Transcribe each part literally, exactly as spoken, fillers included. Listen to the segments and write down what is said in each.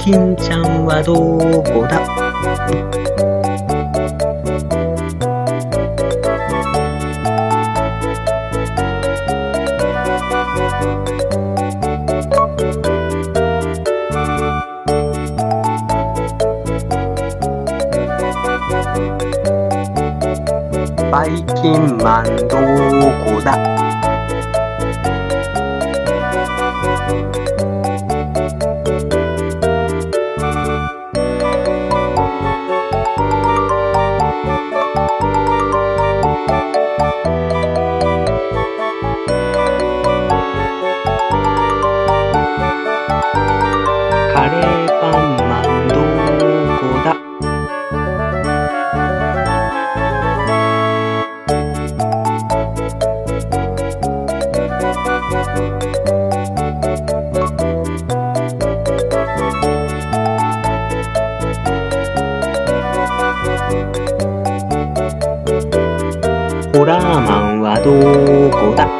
キンちゃんはどこだ？バイキンマンどこだ？カレーパンマンどこだ？ホラーマンはどこだ？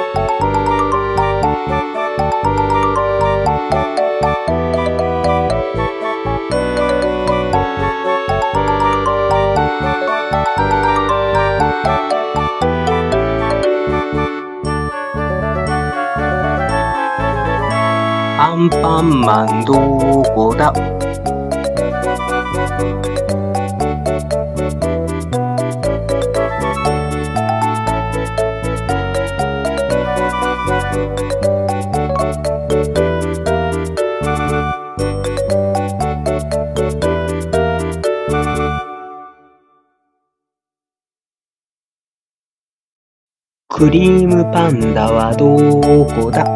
アンパンマンどこだ？クリームパンダはどこだ？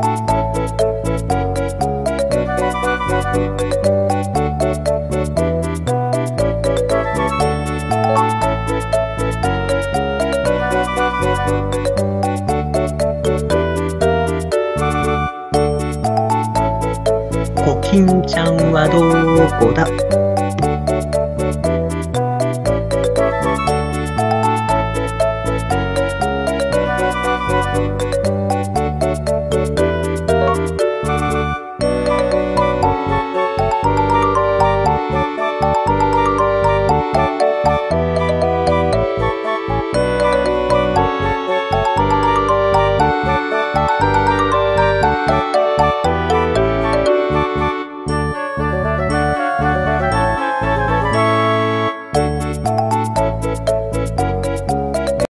コキンちゃんはどこだ？